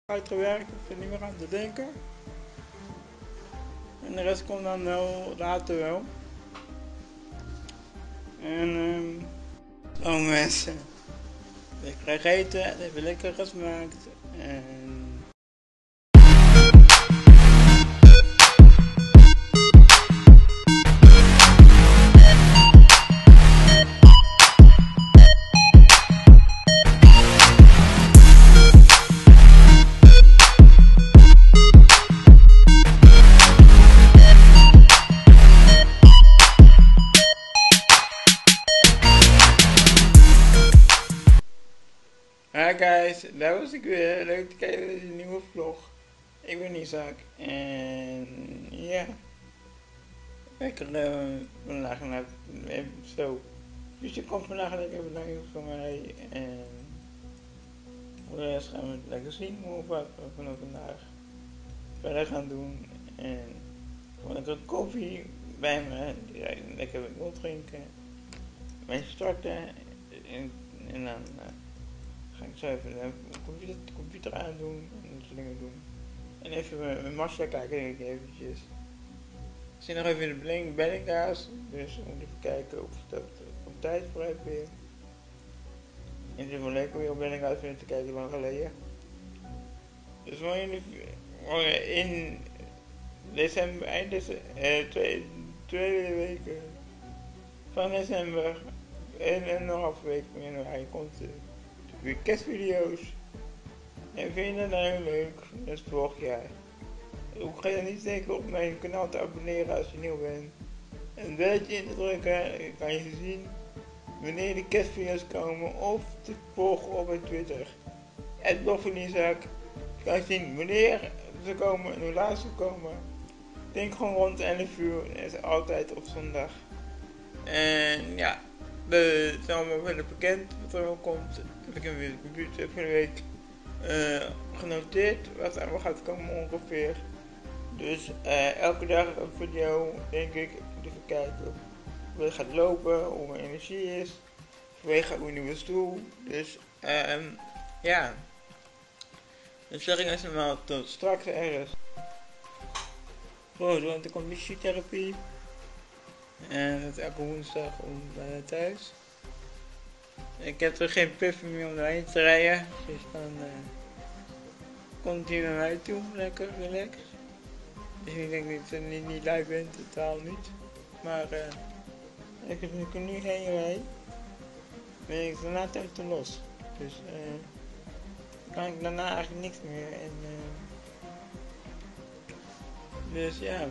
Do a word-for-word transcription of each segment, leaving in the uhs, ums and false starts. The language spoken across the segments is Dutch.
uitgewerkt, ik er niet meer aan te denken. En de rest komt dan wel later wel. En um, oh mensen, lekker eten, even lekker gesmaakt. En hi guys, daar was ik weer. Leuk te kijken naar deze nieuwe vlog. Ik ben Isaac en ja, lekker uh, vandaag naar zo. Dus je komt vandaag lekker bedankt voor mij en voor de rest gaan we het lekker zien hoe wat we vanaf vandaag verder gaan doen. En gewoon lekker koffie bij me, ja, lekker wil drinken, mee starten en, en dan uh, ga ik zo even de computer, de computer aandoen en dat soort dingen doen. En even mijn Marcia kijken, denk ik eventjes. Ik zit nog even in de Bling Bellinghuis, dus we moeten even kijken of dat op tijd voor heb weer. En het is wel lekker weer op Bellinghuis te kijken, lang geleden. Dus we in, de, in december, eind december, eh, tweede, tweede week van december en een half week van januari komt de weer kerstvideo's. En vind je dat nou heel leuk? Dat is vorig jaar. Ook ga je niet denken op mijn kanaal te abonneren als je nieuw bent. Een belletje in te drukken, kan je zien wanneer de kerstvideo's komen of te volgen op mijn Twitter. Het blog van Isaac. Je kan zien wanneer ze komen en hoe laat ze komen. Ik denk gewoon rond elf uur en het is altijd op zondag. En ja, het is allemaal wel bekend wat er wel komt. Ik heb weer de computer van de week uh, genoteerd wat er allemaal gaat komen ongeveer. Dus uh, elke dag een video, denk ik, even kijken hoe het gaat lopen, hoe mijn energie is. Vanwege mijn nieuwe stoel. Dus um, ja, dan zeg ik allemaal tot straks ergens. Goed, want er komt fysiotherapie. En dat is elke woensdag om uh, thuis. Ik heb er geen puffy meer om doorheen te rijden, dus dan uh, komt hij naar mij toe, lekker, relaxed. Dus ik denk dat ik niet, niet lui ben, totaal niet. Maar uh, als ik er nu heen rijd, ben ik daarna tijd te los. Dus uh, dan kan ik daarna eigenlijk niks meer. En, uh, dus ja.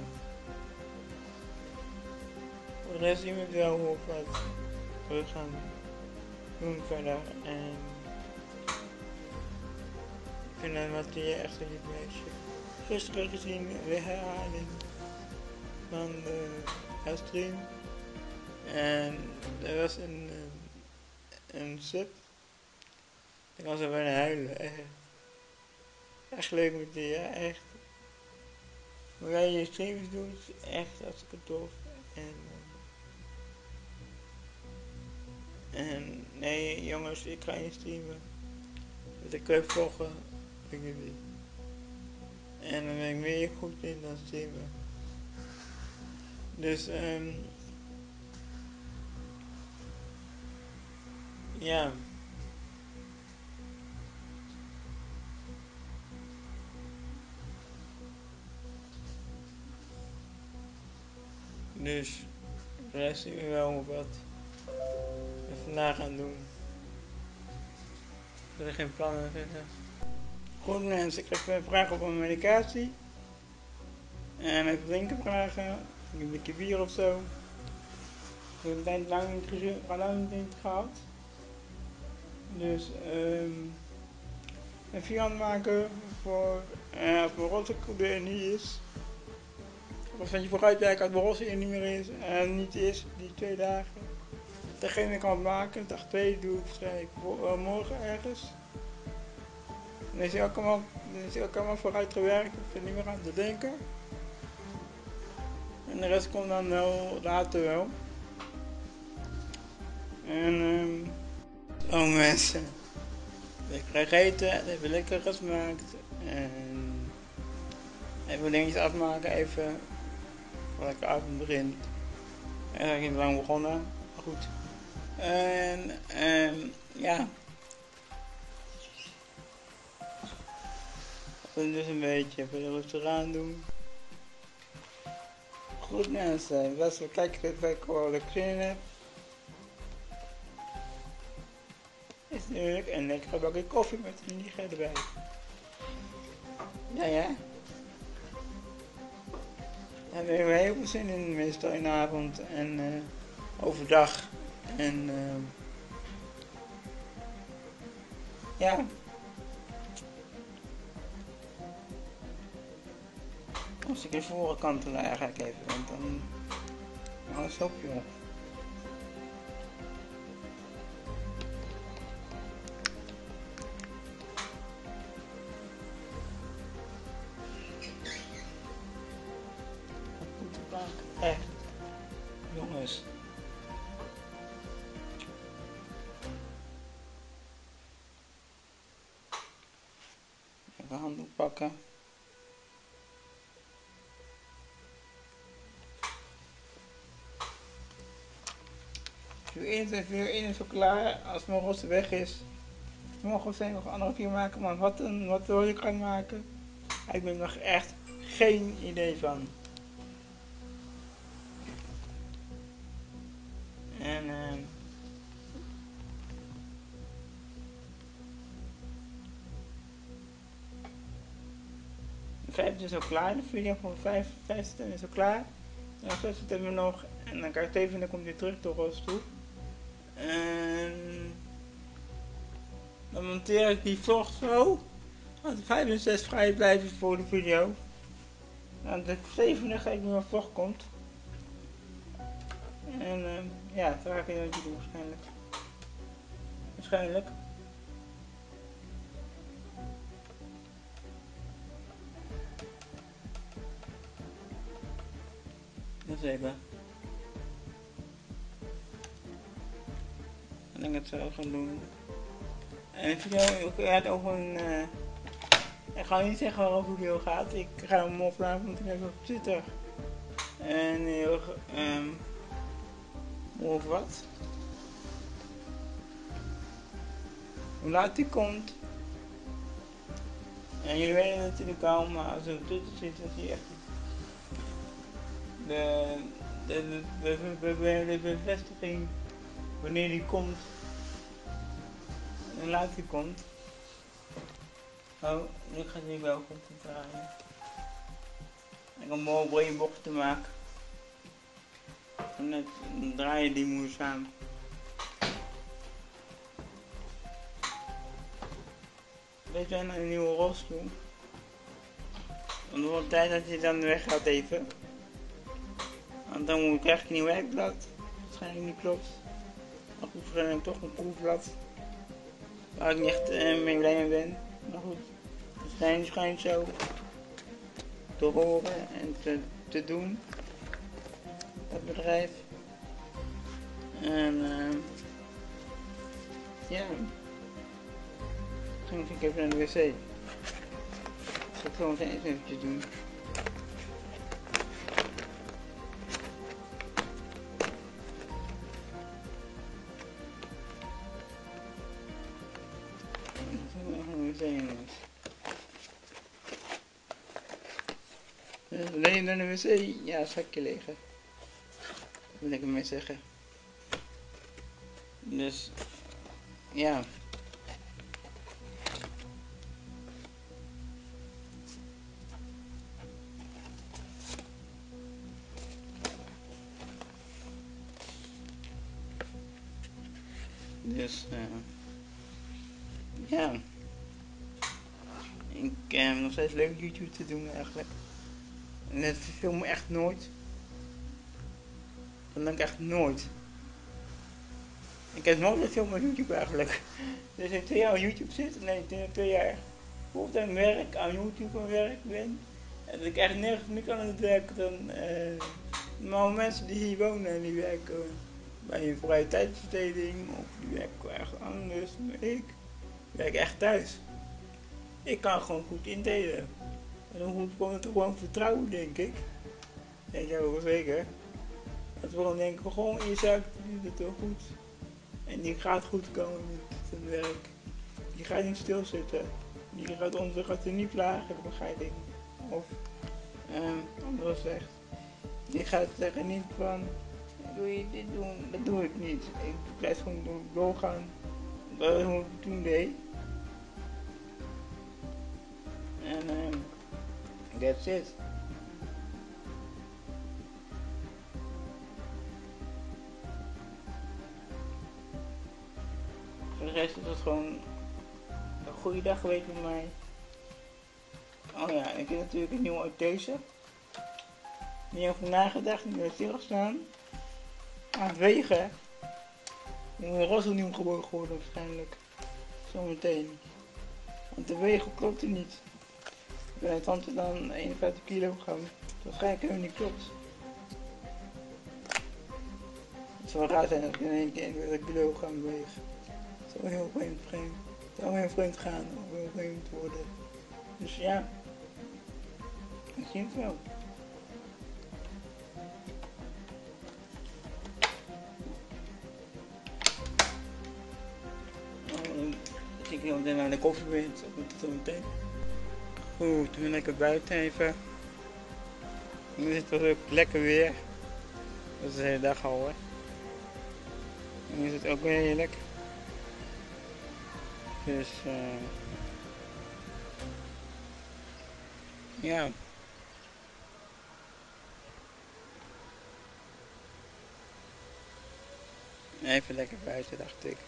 Voor de rest zien we wel hoe wat we gaan doen verder. En ik vind dat wat hier echt een lief meisje. Gisteren gezien de herhaling van de stream. En er was een, een sub. Ik was er bijna huilen. Echt, echt leuk met die, ja, echt. Hoe jij je streams doet, echt hartstikke tof. En, en nee jongens, ik ga niet streamen. Want ik wil vloggen voor jullie. En dan ben ik meer goed in dan streamen. Dus um, ja. Dus de rest zien we wel wat we vandaag gaan doen. Ik heb er geen plannen verder. Goed mensen, ik krijg vragen op mijn medicatie. En even drinken vragen. Een beetje bier of zo. Ik heb een tijd lang niet, lang niet gehad. Dus um, een vierhand maken voor uh, als Borossi er niet is. Of dat je vooruit kijkt als Borossi er niet meer is en niet is, die twee dagen. Degene kan het maken, dag twee doe ik waarschijnlijk uh, morgen ergens. Dan is hij ook allemaal, dan is hij ook allemaal vooruit gewerkt, ik er niet meer aan te denken. En de rest komt dan wel later wel. En um, oh mensen, lekker eten, even lekker gesmaakt. En even dingetjes afmaken, even voordat de avond begint. En dan is het lang begonnen, maar goed. En um, ja. En dus een beetje even rustig aan doen. Goed mensen, best wel kijken dat ik wel lekker zin in heb. Is natuurlijk een lekkere bakje koffie met een liege erbij. Ja, ja. Daar hebben we heel veel zin in, meestal in de avond en uh, overdag. En uh, ja. Als ik de voorkant te laag ga ik even, want dan alles op joh. Echt, jongens. Even handdoek pakken. Vuur één, vuur één is al klaar. Als mijn rooster weg is, mogen we nog andere vuur maken. Maar wat, een, wat wil je gaan maken? Ik heb er nog echt geen idee van. En uh, de vijfde is al klaar, de video van vijf, vijfde is al klaar. En dan zitten we nog, en dan krijg ik even en dan komt hij terug door ons toe. En dan monteer ik die vlog zo, als de vijf en zes vrij blijven voor de video. En de zevende ga ik nu een vlog komt. En uh, ja, dat ga ik weer doen waarschijnlijk. Waarschijnlijk. Dat is even. En dan ga ik het zo gaan doen. En de video gaat over een... Uh, ik ga niet zeggen waarover de video gaat. Ik ga hem opnemen, want ik heb op Twitter. En heel... Um, over wat? Hoe laat die komt. En jullie weten het natuurlijk al, maar als je op Twitter zit, dan zie je echt de, de, de, de, de, de bevestiging wanneer die komt en hoe laat die komt. Oh, nu gaat hij wel goed te draaien. Ik heb een mooie bocht te maken. En net draaien die moeizaam. Weet je nou een nieuwe rolstoel? Want het wordt tijd dat hij dan weg gaat even. Want dan moet ik echt een nieuw werkblad. Waarschijnlijk niet klopt. Maar goed, waarschijnlijk toch een proefblad. Waar ik niet echt uh, mee blij mee ben. Maar goed, het schijnt, schijnt zo te horen en te, te doen. Dat bedrijf. En uh, ja. Dan ging ik even naar de wc. Dat zal ik zo meteen eens eventjes doen. Wil je naar de wc? Ja, zakje liggen. Dat wil ik ermee zeggen. Dus, ja. Dus, uh, ja. Ik heb uh, nog steeds leuk YouTube te doen eigenlijk. En het film echt nooit. Dat denk ik echt nooit. Ik heb nooit een film op YouTube eigenlijk. Dus ik twee jaar op YouTube zit, nee, ik twee jaar fulltime werk aan YouTube aan werk ben. En dat ik echt nergens meer kan aan het werken dan uh, normaal mensen die hier wonen en die werken bij een vrije tijdsbesteding of die werken ergens anders. Maar ik werk echt thuis. ik kan gewoon goed indelen. En dan moet ik het gewoon vertrouwen, denk ik. Denk ik wel zeker. Dat we gewoon denken, gewoon in je zaak doet het wel goed. En die gaat goed komen met zijn werk. Die gaat niet stilzitten. Die gaat onze gaat er niet plagen, begeleiding. Of um, anders zegt. Die gaat zeggen niet van, wil je dit doen? Dat doe ik niet. Ik blijf gewoon doorgaan. Dat is wat ik toen deed. En um, that's it. Voor de rest is het gewoon een goede dag geweest voor mij. Oh ja, ik heb natuurlijk een nieuwe deze. Niet over nagedacht, niet meer stilgestaan. Aan het wegen. Er moet een rasselnieuw geboren worden waarschijnlijk. Zometeen. Want de wegen klopt er niet. Bij tante dan eenenvijftig kilogram. Waarschijnlijk helemaal niet klopt. Het zou raar zijn als ik in één keer eenenvijftig kilogram weeg. Het zou heel vreemd vreemd. Het zou heel vreemd gaan of heel vreemd worden. Dus ja. Ik zie het wel. Als ik heel naar de koffie ben, dan moet het zo meteen. Goed, nu lekker buiten even. Nu is het wel lekker weer. Dat is de hele dag al hoor. Nu is het ook weer heerlijk. Dus uh, ja. Even lekker buiten dacht ik.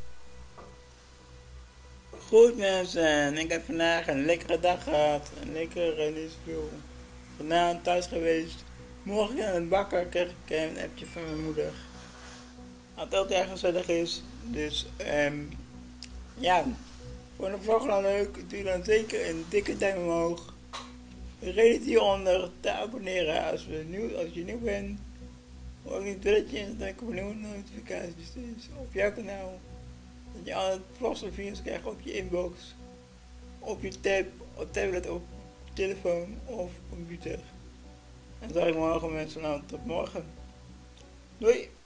Goed mensen, ik heb vandaag een lekkere dag gehad. Een lekkere nieuwsfilm. Vanavond thuis geweest. Morgen aan het bakker kreeg ik een appje van mijn moeder. Wat ook erg gezellig is. Dus um, ja. Vond de vlog nou leuk? Doe dan zeker een dikke duim omhoog. Vergeet het hieronder te abonneren als, we nieuw, als je nieuw bent. Ook niet belletje in dan komen nieuwe notificaties dus op jouw kanaal. Dat je alle vlogs en video's krijgt op je inbox. Op je tab, op tablet, op telefoon of computer. En dan zeg ik morgen mensen nou tot morgen. Doei!